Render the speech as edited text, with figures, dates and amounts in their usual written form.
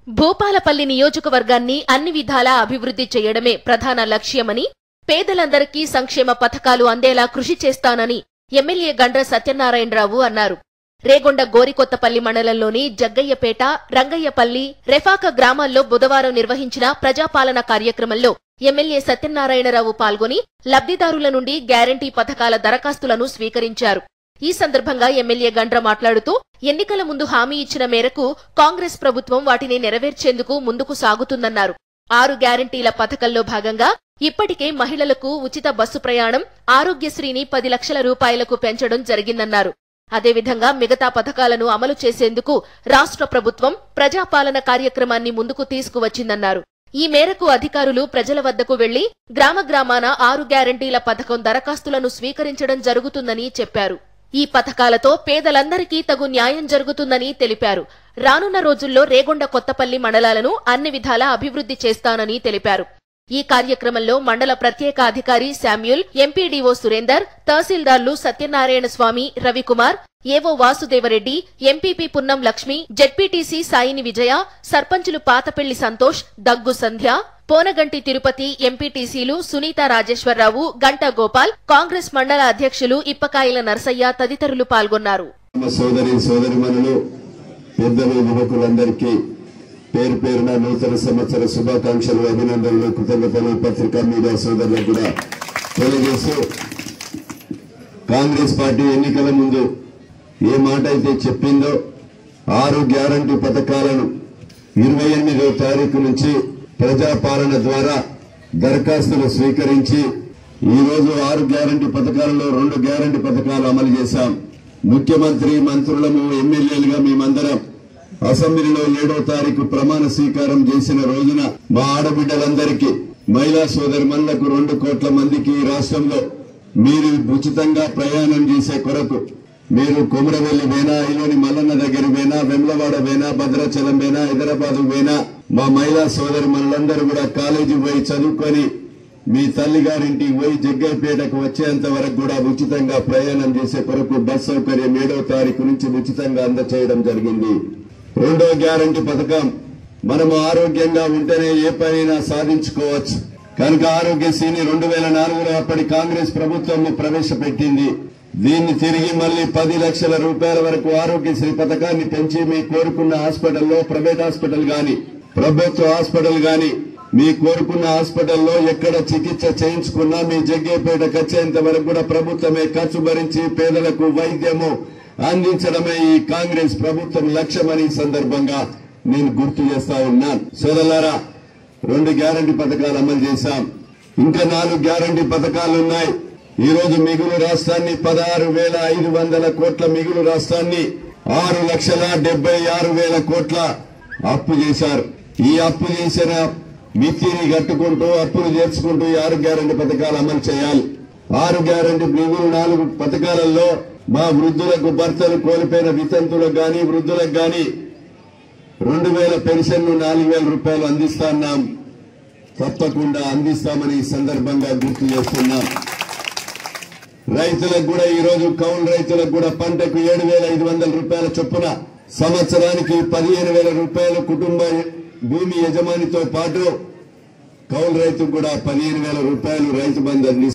భూపాలపల్లి నియోజకవర్గాన్ని అన్ని విధాలా అభివృద్ధి చేయడమే ప్రధాన లక్ష్యమని, పేదలందరికీ సంక్షేమ పథకాలు అందేలా కృషి చేస్తానని ఎమ్మెల్యే గండ్ర సత్యనారాయణరావు అన్నారు. రేగొండ గోరికొత్తపల్లి మండలంలోని జగ్గయ్యపేట, రంగయ్యపల్లి, రెఫాక గ్రామాల్లో బుధవారం నిర్వహించిన ప్రజాపాలన కార్యక్రమంలో ఎమ్మెల్యే సత్యనారాయణరావు పాల్గొని లబ్ధిదారుల నుండి గ్యారంటీ పథకాల దరఖాస్తులను స్వీకరించారు. ఈ సందర్భంగా ఎమ్మెల్యే గండ్ర మాట్లాడుతూ, ఎన్నికల ముందు హామీ ఇచ్చిన మేరకు కాంగ్రెస్ ప్రభుత్వం వాటిని నెరవేర్చేందుకు ముందుకు సాగుతుందన్నారు. 6 గ్యారంటీల పథకంలో భాగంగా ఇప్పటికే మహిళలకు ఉచిత బస్సు ప్రయాణం, ఆరోగ్యశ్రీని 10 లక్షల రూపాయలకు పెంచడం జరిగిందన్నారు. అదేవిధంగా మిగతా పథకాలను అమలు చేసేందుకు రాష్ట్ర ప్రభుత్వం ప్రజాపాలన కార్యక్రమాన్ని ముందుకు తీసుకువచ్చిందన్నారు. ఈ మేరకు అధికారులు ప్రజల వద్దకు వెళ్లి గ్రామాన 6 గ్యారంటీల పథకం దరఖాస్తులను స్వీకరించడం జరుగుతుందని చెప్పారు. ఈ పథకాలతో పేదలందరికీ తగు న్యాయం జరుగుతుందని తెలిపారు. రానున్న రోజుల్లో రేగొండ కొత్తపల్లి మండలాలను అన్ని విధాలా అభివృద్ధి చేస్తానని తెలిపారు. ఈ కార్యక్రమంలో మండల ప్రత్యేక అధికారి శామ్యూల్, ఎంపీడీఓ సురేందర్, తహసీల్దార్లు Satyanarayana Swamy, Ravikumar, AO Vasudevareddy, MPP Punnam Lakshmi, ZPTC Sayini Vijaya, సర్పంచులు పాతపెళ్లి సంతోష్, దగ్గు సంధ్య, పోనగంటి తిరుపతి, ఎంపీటీసీలు సునీత రాజేశ్వరరావు, గంట గోపాల్, కాంగ్రెస్ మండల అధ్యక్షులు ఇప్పకాయల నరసయ్య తదితరులు పాల్గొన్నారు. పేరు పేరున నూతన సంవత్సర శుభాకాంక్షలు, అభినందనలు, కృతజ్ఞతలు పత్రికా మీడియా సోదరులకు కూడా తెలియజేస్తూ, కాంగ్రెస్ పార్టీ ఎన్నికల ముందు ఏ మాట అయితే చెప్పిందో 6 గ్యారంటీ పథకాలను 28వ తారీఖు నుంచి ప్రజాపాలన ద్వారా దరఖాస్తులు స్వీకరించి ఈ రోజు 6 గ్యారంటీ పథకాలలో 2 గ్యారంటీ పథకాలు అమలు చేశాం. ముఖ్యమంత్రి, మంత్రులము, ఎమ్మెల్యేలుగా మేమందరం అసెంబ్లీలో 7వ తారీఖు ప్రమాణ స్వీకారం చేసిన రోజున మా ఆడబిడ్డలందరికీ, మహిళా సోదరిమణులకు 2 కోట్ల మందికి రాష్ట్రంలో మీరు ఉచితంగా ప్రయాణం చేసే కొరకు మీరు కొమరవెల్లి వేనా, ఇలోని మల్లన్న దగ్గర వేనా, వెమ్లవాడ వేనా, భద్రాచలం వేనా, హైదరాబాద్ వేనా, మా మహిళా సోదరిమణులందరూ కూడా కాలేజీ పోయి చదువుకొని మీ తల్లిగారింటికి పోయి జగ్గయ్యపేటకు వచ్చేంత వరకు కూడా ఉచితంగా ప్రయాణం చేసే కొరకు బస్ సౌకర్యం 7వ తారీఖు నుంచి ఉచితంగా అందచేయడం జరిగింది. 2వ గ్యారంటీ పథకం, మనము ఆరోగ్యంగా ఉంటేనే ఏ పనైనా సాధించుకోవచ్చు కనుక ఆరోగ్యశ్రీని 2004లో అప్పటి కాంగ్రెస్ ప్రభుత్వం ప్రవేశపెట్టింది. దీన్ని తిరిగి మళ్లీ 10 లక్షల రూపాయల వరకు ఆరోగ్యశ్రీ పథకాన్ని పెంచి మీ కోరుకున్న హాస్పిటల్లో, ప్రైవేట్ హాస్పిటల్ గాని ప్రభుత్వ హాస్పిటల్ గాని మీ కోరుకున్న హాస్పిటల్లో ఎక్కడ చికిత్స చేయించుకున్నా మీ జగ్గయ్యపేటకు వచ్చేంత వరకు కూడా ప్రభుత్వమే ఖర్చు భరించి పేదలకు వైద్యము అందించడమే ఈ కాంగ్రెస్ ప్రభుత్వం లక్ష్యమని సందర్భంగా నేను గుర్తు చేస్తా ఉన్నాను. సోదరులారా, 2 గ్యారంటీ పథకాలు అమలు చేశాం. ఇంకా 4 గ్యారంటీ పథకాలు ఉన్నాయి. ఈ రోజు మిగులు రాష్ట్రాన్ని 16,500 కోట్ల మిగులు రాష్ట్రాన్ని 6,76,000 కోట్ల అప్పు చేశారు. ఈ అప్పు చేసిన మితిని కట్టుకుంటూ, అప్పులు చేర్చుకుంటూ ఈ 6 గ్యారంటీ పథకాలు అమలు చేయాలి. 6 గ్యారంటీ మిగులు 4 పథకాలలో మా వృద్ధులకు, భర్తలు కోల్పోయిన వితంతులకు గాని, వృద్ధులకు గాని 2,000 పెన్షన్ 4,000 రూపాయలు అందిస్తున్నాం. తప్పకుండా అందిస్తామని ఈ సందర్భంగా గుర్తు చేస్తున్నాం. రైతులకు కూడా ఈ రోజు కౌలు రైతులకు కూడా పంటకు 7,500 రూపాయల చొప్పున, సంవత్సరానికి 15,000 రూపాయలు కుటుంబ భూమి యజమానితో పాటు కౌలు రైతుకు కూడా 15,000 రూపాయలు రైతు బంధు